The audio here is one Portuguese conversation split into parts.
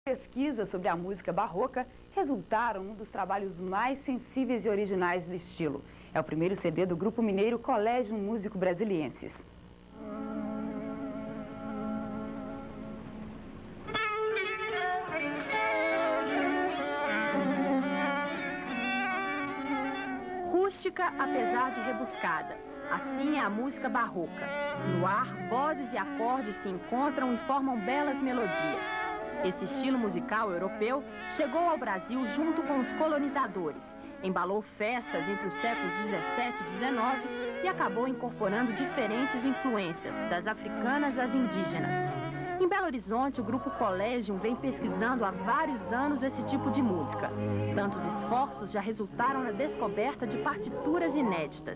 Pesquisas sobre a música barroca resultaram um dos trabalhos mais sensíveis e originais do estilo. É o primeiro CD do grupo mineiro Colégio Músico Brasilienses. Rústica, apesar de rebuscada. Assim é a música barroca. No ar, vozes e acordes se encontram e formam belas melodias. Esse estilo musical europeu chegou ao Brasil junto com os colonizadores, embalou festas entre os séculos 17 e 19 e acabou incorporando diferentes influências, das africanas às indígenas. Em Belo Horizonte, o grupo Colégio vem pesquisando há vários anos esse tipo de música. Tantos esforços já resultaram na descoberta de partituras inéditas.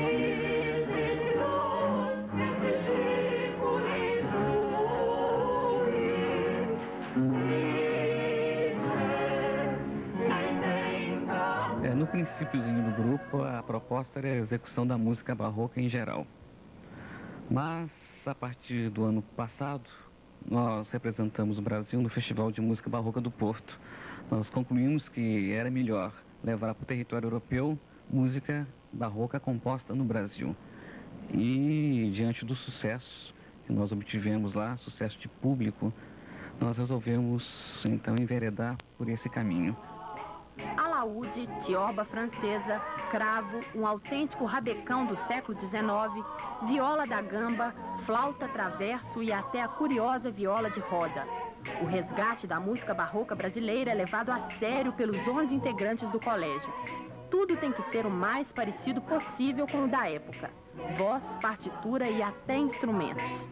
No princípiozinho do grupo, a proposta era a execução da música barroca em geral. Mas, a partir do ano passado, nós representamos o Brasil no Festival de Música Barroca do Porto. Nós concluímos que era melhor levar para o território europeu música barroca composta no Brasil. E, diante do sucesso que nós obtivemos lá, sucesso de público, nós resolvemos, então, enveredar por esse caminho. Alaúde, tioba francesa, cravo, um autêntico rabecão do século XIX, viola da gamba, flauta traverso e até a curiosa viola de roda. O resgate da música barroca brasileira é levado a sério pelos 11 integrantes do colégio. Tudo tem que ser o mais parecido possível com o da época. Voz, partitura e até instrumentos.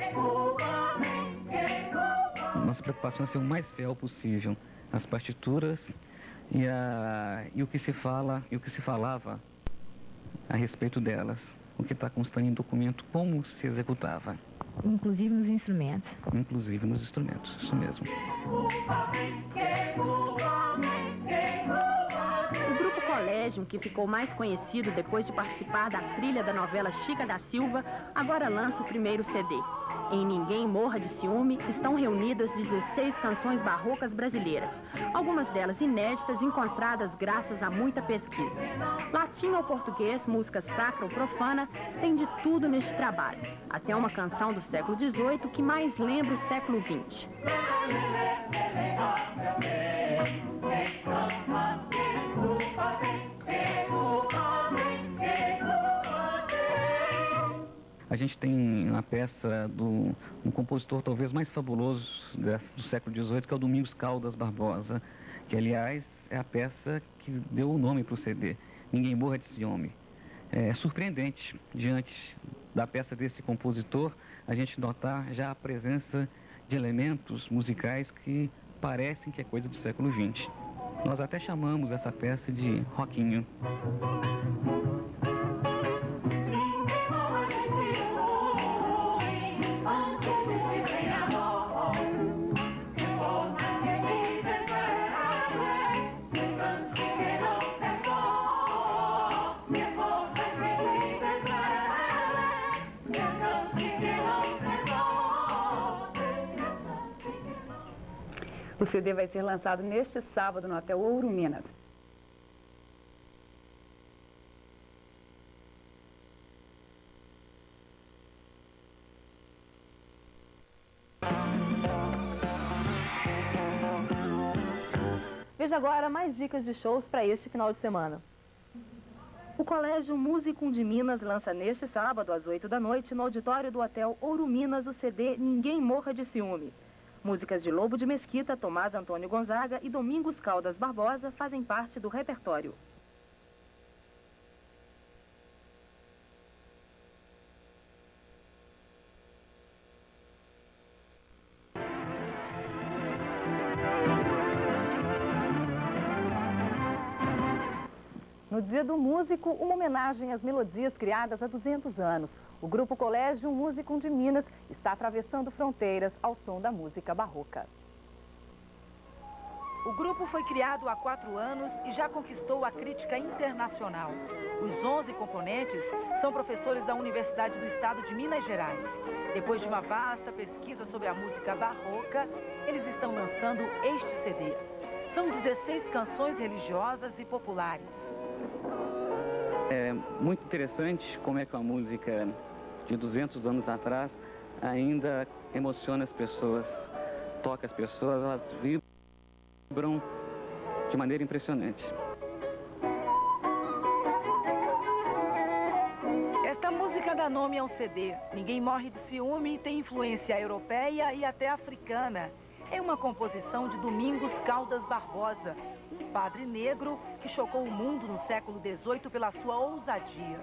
Nossa preocupação é ser o mais fiel possível às partituras e o que se fala e o que se falava a respeito delas, o que está constando em documento, como se executava. Inclusive nos instrumentos. Inclusive nos instrumentos, isso mesmo. O grupo Colégio, que ficou mais conhecido depois de participar da trilha da novela Chica da Silva, agora lança o primeiro CD. Em Ninguém Morra de Ciúme estão reunidas 16 canções barrocas brasileiras, algumas delas inéditas, encontradas graças a muita pesquisa. Latim ou português, música sacra ou profana, tem de tudo neste trabalho, até uma canção do século XVIII que mais lembra o século XX. A gente tem uma peça do um compositor talvez mais fabuloso do século XVIII, que é o Domingos Caldas Barbosa, que, aliás, é a peça que deu o nome para o CD, Ninguém Morra de Ciúme. É surpreendente, diante da peça desse compositor, a gente notar já a presença de elementos musicais que parecem que é coisa do século XX. Nós até chamamos essa peça de rockinho. O CD vai ser lançado neste sábado no Hotel Ouro Minas. Veja agora mais dicas de shows para este final de semana. O Colégio Músico de Minas lança neste sábado, às 8 da noite, no auditório do Hotel Ouro Minas, o CD Ninguém Morra de Ciúme. Músicas de Lobo de Mesquita, Tomás Antônio Gonzaga e Domingos Caldas Barbosa fazem parte do repertório. No Dia do Músico, uma homenagem às melodias criadas há 200 anos. O Grupo Colégio Músico de Minas está atravessando fronteiras ao som da música barroca. O grupo foi criado há 4 anos e já conquistou a crítica internacional. Os 11 componentes são professores da Universidade do Estado de Minas Gerais. Depois de uma vasta pesquisa sobre a música barroca, eles estão lançando este CD. São 16 canções religiosas e populares. É muito interessante como é que a música de 200 anos atrás ainda emociona as pessoas, toca as pessoas, elas vibram de maneira impressionante. Esta música dá nome a um CD. Ninguém Morre de Ciúme tem influência europeia e até africana. É uma composição de Domingos Caldas Barbosa, um padre negro que chocou o mundo no século XVIII pela sua ousadia.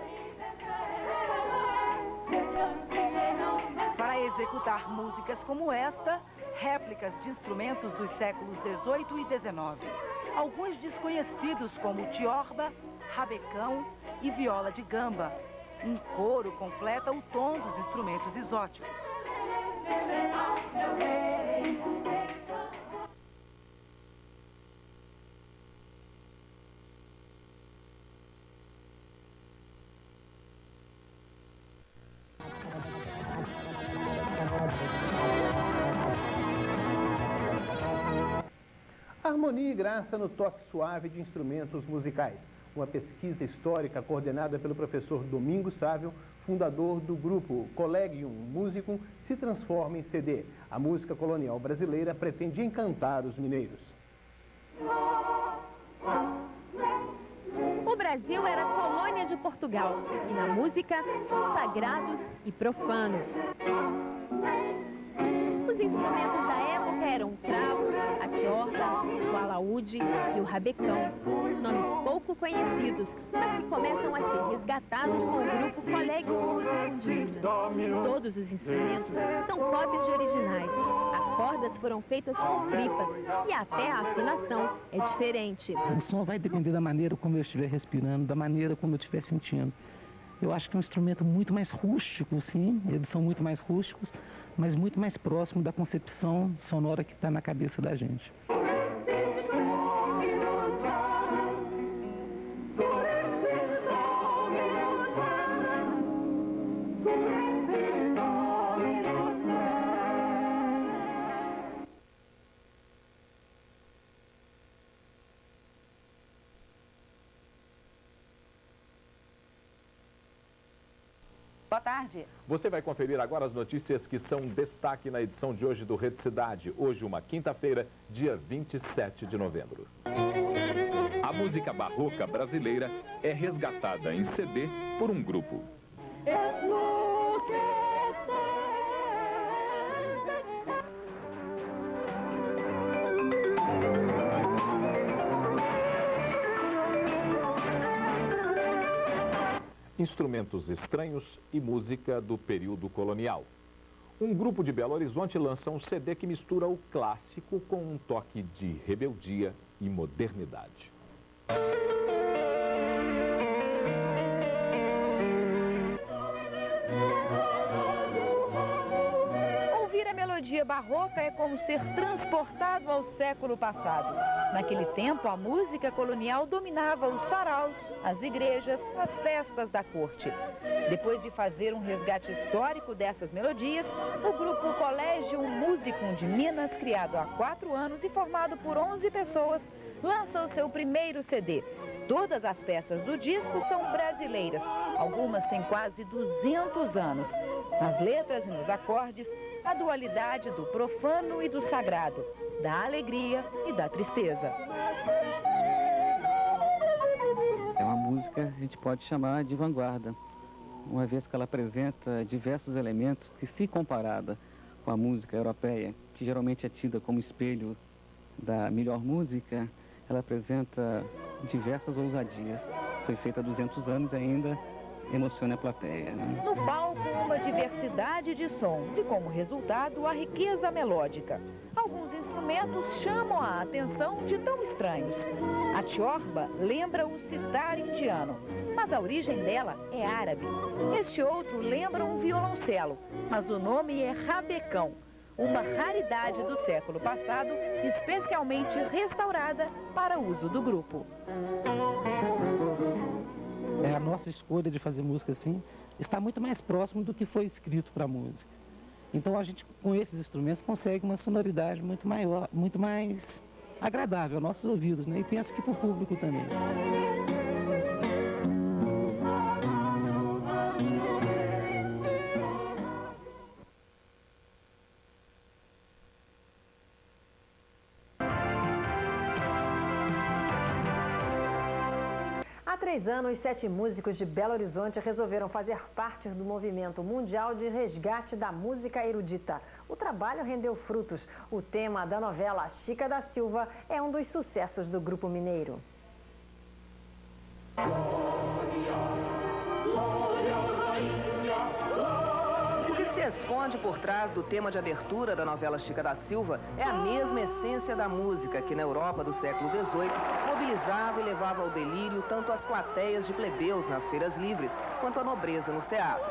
Para executar músicas como esta, réplicas de instrumentos dos séculos XVIII e XIX. Alguns desconhecidos como tiorba, rabecão e viola de gamba. Um coro completa o tom dos instrumentos exóticos. Harmonia e graça no toque suave de instrumentos musicais. Uma pesquisa histórica coordenada pelo professor Domingos Sávio, fundador do grupo Collegium Musicum, se transforma em CD. A música colonial brasileira pretende encantar os mineiros. O Brasil era colônia de Portugal e na música são sagrados e profanos. Os instrumentos da época eram o cravo, a tiorba, o alaúde e o rabecão. Nomes pouco conhecidos, mas que começam a ser resgatados com o grupo Collegium Musicum de Minas. Todos os instrumentos são cópias de originais. As cordas foram feitas com tripas e até a afinação é diferente. O som vai depender da maneira como eu estiver respirando, da maneira como eu estiver sentindo. Eu acho que é um instrumento muito mais rústico, sim, eles são muito mais rústicos, mas muito mais próximo da concepção sonora que está na cabeça da gente. Boa tarde. Você vai conferir agora as notícias que são destaque na edição de hoje do Rede Cidade. Hoje, uma quinta-feira, dia 27 de novembro. A música barroca brasileira é resgatada em CD por um grupo. Instrumentos estranhos e música do período colonial. Um grupo de Belo Horizonte lança um CD que mistura o clássico com um toque de rebeldia e modernidade. Ouvir a melodia barroca é como ser transportado ao século passado. Naquele tempo, a música colonial dominava os saraus, as igrejas, as festas da corte. Depois de fazer um resgate histórico dessas melodias, o grupo Collegium Musicum de Minas, criado há 4 anos e formado por 11 pessoas, lança o seu primeiro CD. Todas as peças do disco são brasileiras. Algumas têm quase 200 anos. Nas letras e nos acordes, a dualidade do profano e do sagrado, da alegria e da tristeza. É uma música que a gente pode chamar de vanguarda, uma vez que ela apresenta diversos elementos que, se comparada com a música europeia, que geralmente é tida como espelho da melhor música, ela apresenta diversas ousadias. Foi feita há 200 anos e ainda emociona a plateia, né? No palco, uma diversidade de sons e, como resultado, a riqueza melódica. Alguns instrumentos chamam a atenção de tão estranhos. A tiorba lembra o sitar indiano, mas a origem dela é árabe. Este outro lembra um violoncelo, mas o nome é rabecão. uma raridade do século passado, especialmente restaurada para uso do grupo. A nossa escolha de fazer música assim está muito mais próximo do que foi escrito para a música. Então a gente, com esses instrumentos, consegue uma sonoridade muito maior, muito mais agradável aos nossos ouvidos, né? E penso que para o público também. Há 3 anos, 7 músicos de Belo Horizonte resolveram fazer parte do movimento mundial de resgate da música erudita. O trabalho rendeu frutos. O tema da novela Chica da Silva é um dos sucessos do Grupo Mineiro. O que se esconde por trás do tema de abertura da novela Chica da Silva é a mesma essência da música que na Europa do século XVIII mobilizava e levava ao delírio tanto as plateias de plebeus nas feiras livres quanto a nobreza nos teatros.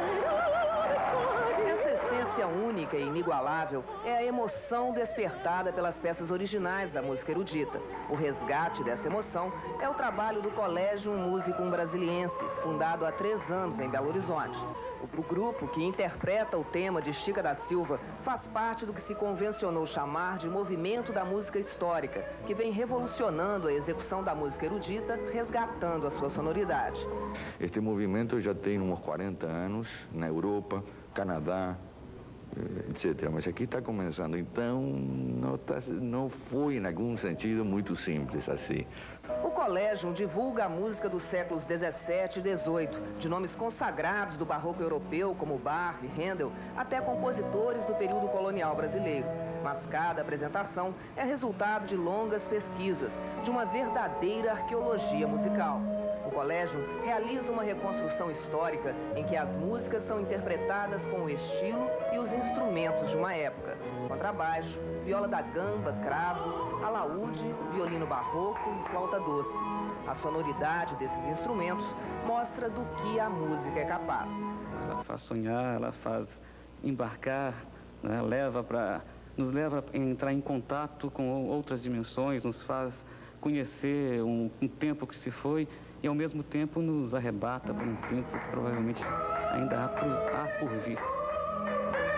Essa essência única e inigualável é a emoção despertada pelas peças originais da música erudita. O resgate dessa emoção é o trabalho do Colégio Musicum Brasiliense, fundado há 3 anos em Belo Horizonte. O grupo que interpreta o tema de Chica da Silva faz parte do que se convencionou chamar de movimento da música histórica, que vem revolucionando a execução da música erudita, resgatando a sua sonoridade. Este movimento já tem uns 40 anos na Europa, Canadá, etc. Mas aqui está começando, então não foi, em algum sentido, muito simples assim. O colégio divulga a música dos séculos 17 e 18, de nomes consagrados do barroco europeu, como Bach e Handel, até compositores do período colonial brasileiro. Mas cada apresentação é resultado de longas pesquisas, de uma verdadeira arqueologia musical. O colégio realiza uma reconstrução histórica em que as músicas são interpretadas com o estilo e os instrumentos de uma época. Contrabaixo, viola da gamba, cravo, alaúde, violino barroco e flauta doce. A sonoridade desses instrumentos mostra do que a música é capaz. Ela faz sonhar, ela faz embarcar, né? Nos leva a entrar em contato com outras dimensões, nos faz conhecer um tempo que se foi e ao mesmo tempo nos arrebata para um tempo que provavelmente ainda há por vir.